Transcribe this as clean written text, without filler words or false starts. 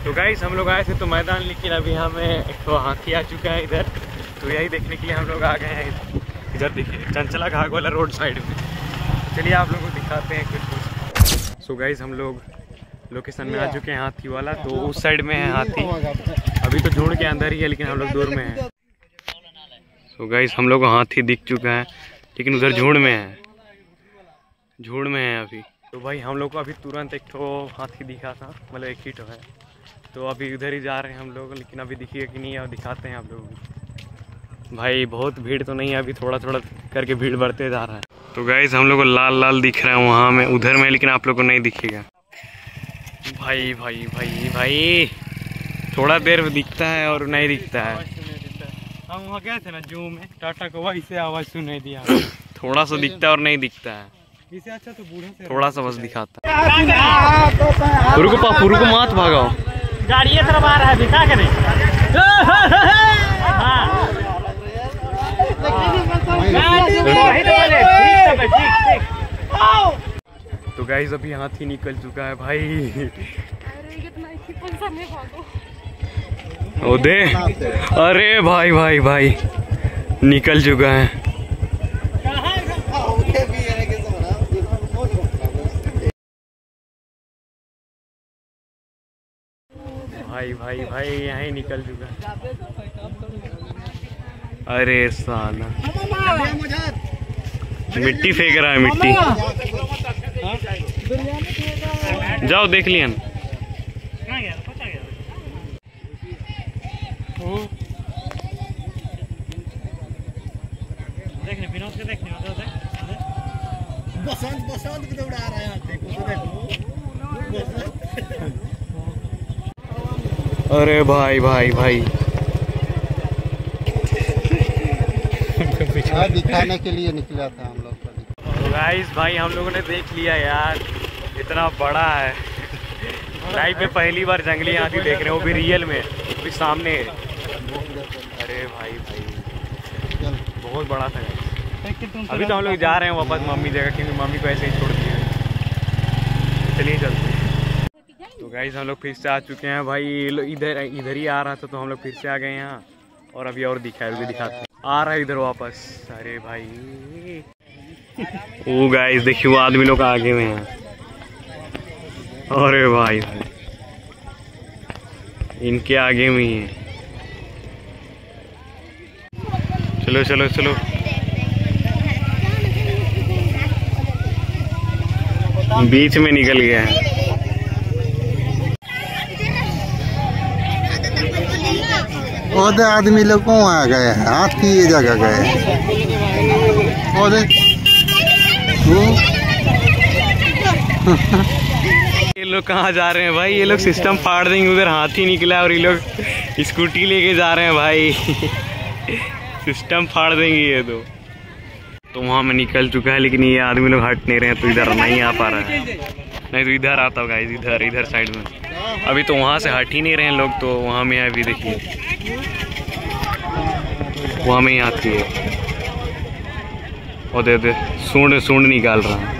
तो गाइस हम लोग आए थे तो मैदान, लेकिन अभी हमें एक तो हाथी आ चुका है इधर, तो यही देखने के लिए हम लोग आ गए हैं। इधर देखिए चंचला घाट वाला रोड साइड में। चलिए आप लोगों को दिखाते हैं कुछ। सो गाइस हम लोग लोकेशन में आ चुके हैं हाथी वाला, तो उस साइड में है हाथी। अभी तो झुंड के अंदर ही है, लेकिन हम लोग दूर में हैं। सो गाइस हम लोग को हाथी दिख चुका है, लेकिन उधर झुंड में है, झुंड में है अभी। तो भाई हम लोग को अभी तुरंत एक तो हाथी दिखा था, मतलब एक ही तो है, तो अभी उधर ही जा रहे हैं हम लोग, लेकिन अभी दिखिए कि नहीं, अब दिखाते हैं आप लोगों को। भाई बहुत भीड़ तो नहीं है, अभी थोड़ा थोड़ा करके भीड़ बढ़ते जा रहा है। तो गाइस हम लोग को लाल लाल दिख रहा है वहाँ में, उधर में, लेकिन आप लोग को नहीं दिखेगा। भाई भाई भाई भाई थोड़ा देर दिखता है और नहीं दिखता है। हम वहाँ गए थे ना जू में, टाटा को वही से आवाज़ सुनाई दिया। थोड़ा सा दिखता है और नहीं दिखता है, इससे अच्छा तो बूढ़े से थोड़ा सा बस दिखाता है। रुको मत भागाओ, गाड़ी तरफ आ रहा है, दिखा के नहीं। तो गाइस अभी हाथी निकल चुका है भाई। ओ दे, अरे भाई भाई भाई निकल चुका है। भाई भाई भाई यहीं निकल चुका है। अरे साला मिट्टी फेंक रहा है, मिट्टी। जाओ देख लिया। देखने विनोद के देखने बसंत को उड़ा रहा है, अरे भाई भाई भाई दिखाने के लिए निकला था हम लोग। तो गाइस भाई हम लोगों ने देख लिया यार, इतना बड़ा है। लाइफ में पहली बार जंगली हाथी देख रहे हैं, वो भी रियल में, भी सामने। अरे भाई भाई बहुत बड़ा था। अभी तो हम लोग जा रहे हैं वापस मम्मी जगह, क्योंकि मम्मी को ऐसे ही छोड़ दिया। चलिए चलते हैं। तो गाइस हम लोग फिर से आ चुके हैं भाई, इधर ही आ रहा था, तो हम लोग फिर से आ गए यहाँ, और अभी और दिखाते आ रहा है इधर वापस। अरे भाई वो गाइस देखिए वो आदमी लोग आगे में हैं। अरे भाई भाई इनके आगे में ही है। चलो चलो चलो। बीच में निकल गया है। ओदे आदमी लोग कौन आ गए हैं, हाथी ये जगह गए। ओदे ये लोग कहाँ जा रहे हैं भाई, ये लोग सिस्टम फाड़ देंगे। उधर हाथी निकला और ये लोग स्कूटी लेके जा रहे हैं भाई। सिस्टम फाड़ देंगे ये तो वहाँ में निकल चुका है, लेकिन ये आदमी लोग हट नहीं रहे हैं, तो इधर नहीं आ पा रहा है। नहीं तो इधर आता होगा, इधर साइड में। अभी तो वहाँ से हट ही नहीं रहे हैं लोग, तो वहाँ में अभी देखिए वहाँ में ही आती है। और दे सूंड निकाल रहा है।